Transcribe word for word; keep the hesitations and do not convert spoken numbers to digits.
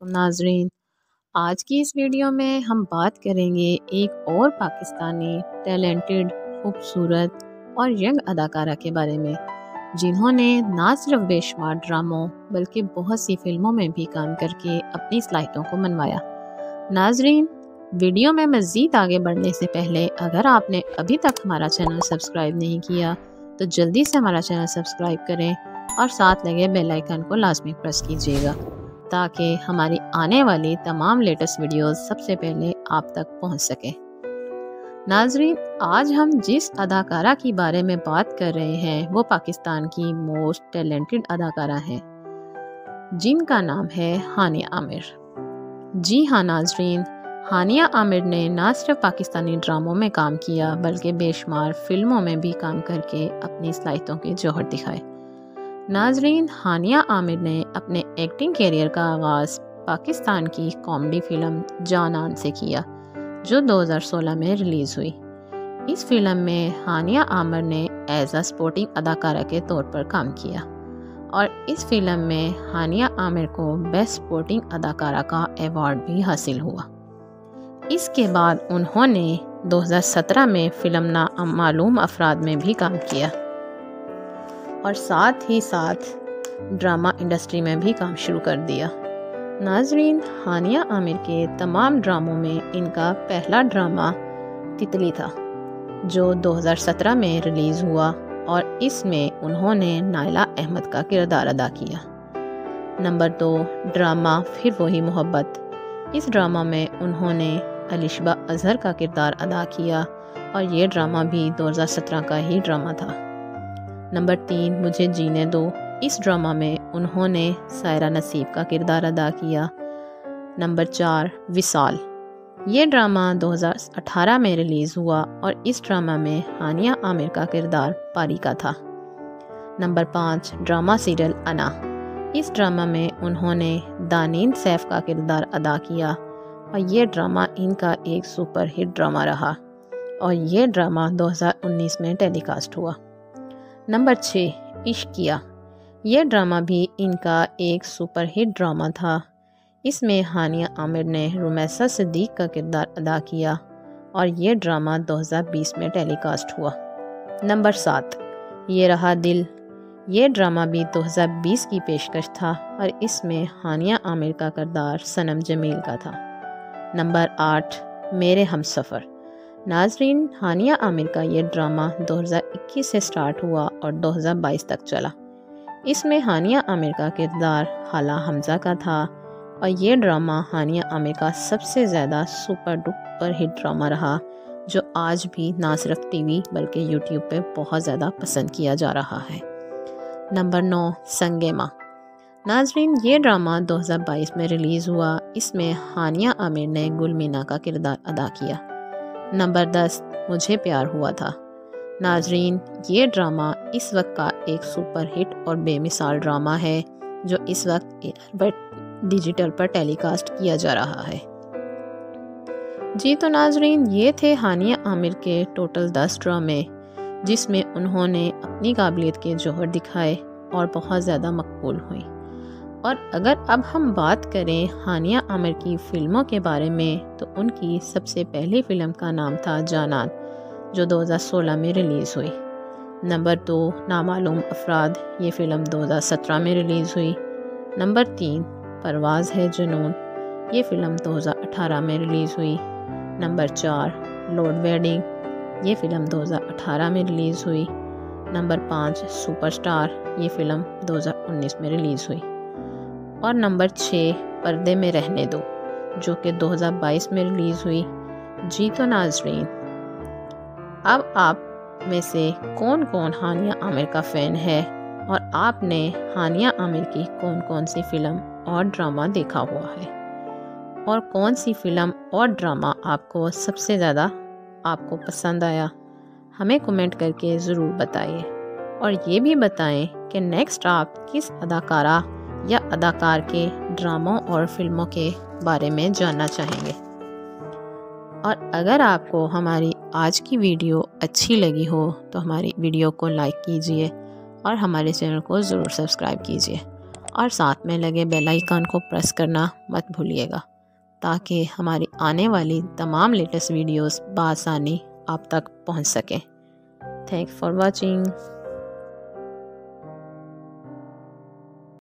ناظرین، آج کی اس ویڈیو میں ہم بات کریں گے ایک اور پاکستانی ٹیلنٹڈ، خوبصورت اور ینگ اداکارہ کے بارے میں، جنہوں نے نہ صرف بے شمار ڈراموں بلکہ بہت سی فلموں میں بھی کام کر کے اپنی صلاحیتوں کو منوایا۔ ناظرین، ویڈیو میں مزید آگے بڑھنے سے پہلے اگر آپ نے ابھی تک ہمارا چینل سبسکرائب نہیں کیا تو جلدی سے ہمارا چینل سبسکرائب کریں اور ساتھ لگے بیل آئیکن کو لازمی پریس کیجیے گا تاکہ ہماری آنے والی تمام لیٹسٹ ویڈیوز سب سے پہلے آپ تک پہنچ سکیں۔ ناظرین، آج ہم جس اداکارہ کی بارے میں بات کر رہے ہیں وہ پاکستان کی موسٹ ٹیلنٹڈ اداکارہ ہیں، جن کا نام ہے ہانیہ عامر۔ جی ہاں ناظرین، ہانیہ عامر نے نہ صرف پاکستانی ڈراموں میں کام کیا بلکہ بے شمار فلموں میں بھی کام کر کے اپنی صلاحیتوں کے جوہر دکھائے۔ ناظرین، ہانیہ عامر نے اپنے ایکٹنگ کیریئر کا آغاز پاکستان کی کامیڈی فلم جانان سے کیا، جو دو ہزار سولہ میں ریلیز ہوئی۔ اس فلم میں ہانیہ عامر نے ایز اے سپورٹنگ اداکارہ کے طور پر کام کیا اور اس فلم میں ہانیہ عامر کو بیسٹ سپورٹنگ اداکارہ کا ایوارڈ بھی حاصل ہوا۔ اس کے بعد انہوں نے دو ہزار سترہ میں فلم نامعلوم افراد میں بھی کام کیا اور ساتھ ہی ساتھ ڈرامہ انڈسٹری میں بھی کام شروع کر دیا۔ ناظرین، ہانیہ عامر کے تمام ڈراموں میں ان کا پہلا ڈرامہ تتلی تھا، جو دو ہزار سترہ میں ریلیز ہوا اور اس میں انہوں نے نائلہ احمد کا کردار ادا کیا۔ نمبر دو، ڈرامہ پھر وہی محبت۔ اس ڈرامہ میں انہوں نے الشبہ اظہر کا کردار ادا کیا اور یہ ڈرامہ بھی دو ہزار سترہ کا ہی ڈرامہ تھا۔ نمبر تین، مجھے جینے دو۔ اس ڈرامہ میں انہوں نے سائرہ نصیب کا کردار ادا کیا۔ نمبر چار، وصال۔ یہ ڈرامہ دو ہزار اٹھارہ میں ریلیز ہوا اور اس ڈرامہ میں ہانیہ عامر کا کردار پاری کا تھا۔ نمبر پانچ، ڈرامہ سیریل انا۔ اس ڈرامہ میں انہوں نے دانین سیف کا کردار ادا کیا اور یہ ڈرامہ ان کا ایک سپر ہٹ ڈرامہ رہا اور یہ ڈرامہ دو ہزار انیس میں ٹیلی کاسٹ ہوا۔ نمبر چھ، عشقیہ۔ یہ ڈرامہ بھی ان کا ایک سپر ہٹ ڈرامہ تھا۔ اس میں ہانیہ عامر نے رمیسہ صدیق کا کردار ادا کیا اور یہ ڈرامہ دو ہزار بیس میں ٹیلی کاسٹ ہوا۔ نمبر سات، یہ رہا دل۔ یہ ڈرامہ بھی دو ہزار بیس کی پیشکش تھا اور اس میں ہانیہ عامر کا کردار صنم جمیل کا تھا۔ نمبر آٹھ، میرے ہمسفر۔ ناظرین، ہانیہ عامر کا یہ ڈرامہ دو ہزار اکیس سے سٹارٹ ہوا اور دو ہزار بائیس تک چلا۔ اس میں ہانیہ عامر کا کردار خالہ حمزہ کا تھا اور یہ ڈرامہ ہانیہ عامر کا سب سے زیادہ سپر ڈپر ہٹ ڈرامہ رہا، جو آج بھی نہ صرف ٹی وی بلکہ یوٹیوب پہ بہت زیادہ پسند کیا جا رہا ہے۔ نمبر نو، سنگ ماں۔ ناظرین، یہ ڈرامہ دو ہزار بائیس میں ریلیز ہوا۔ اس میں ہانیہ عامر نے گل مینا کا کردار ادا کیا۔ نمبر دس، مجھے پیار ہوا تھا۔ ناظرین، یہ ڈرامہ اس وقت کا ایک سپر ہٹ اور بے مثال ڈرامہ ہے جو اس وقت ڈیجیٹل پر ٹیلی کاسٹ کیا جا رہا ہے۔ جی تو ناظرین، یہ تھے ہانیہ عامر کے ٹوٹل دس ڈرامے جس میں انہوں نے اپنی قابلیت کے جوہر دکھائے اور بہت زیادہ مقبول ہوئیں۔ اور اگر اب ہم بات کریں ہانیہ عامر کی فلموں کے بارے میں تو ان کی سب سے پہلی فلم کا نام تھا جانان، جو دو ہزار سولہ میں ریلیز ہوئی۔ نمبر دو، نامعلوم افراد۔ یہ فلم دو ہزار سترہ میں ریلیز ہوئی۔ نمبر تین، پرواز ہے جنون۔ یہ فلم دو ہزار اٹھارہ میں ریلیز ہوئی۔ نمبر چار، لارڈ ویڈنگ۔ یہ فلم دو ہزار اٹھارہ میں ریلیز ہوئی۔ نمبر پانچ، سپر سٹار۔ یہ فلم دو ہزار انیس میں ریلیز ہوئی۔ اور نمبر چھ، پردے میں رہنے دو، جو کہ دو ہزار بائیس میں ریلیز ہوئی۔ جی تو ناظرین، اب آپ میں سے کون کون ہانیہ عامر کا فین ہے اور آپ نے ہانیہ عامر کی کون کون سی فلم اور ڈرامہ دیکھا ہوا ہے، اور کون سی فلم اور ڈرامہ آپ کو سب سے زیادہ آپ کو پسند آیا، ہمیں کمنٹ کر کے ضرور بتائیے۔ اور یہ بھی بتائیں کہ نیکسٹ آپ کس اداکارہ یا اداکار کے ڈراموں اور فلموں کے بارے میں جاننا چاہیں گے۔ اور اگر آپ کو ہماری آج کی ویڈیو اچھی لگی ہو تو ہماری ویڈیو کو لائک کیجیے اور ہمارے چینل کو ضرور سبسکرائب کیجیے۔ اور ساتھ میں لگے بیل آئیکن کو پریس کرنا مت بھولیے گا تاکہ ہماری آنے والی تمام لیٹسٹ ویڈیوز بآسانی آپ تک پہنچ سکیں۔ Thanks for watching.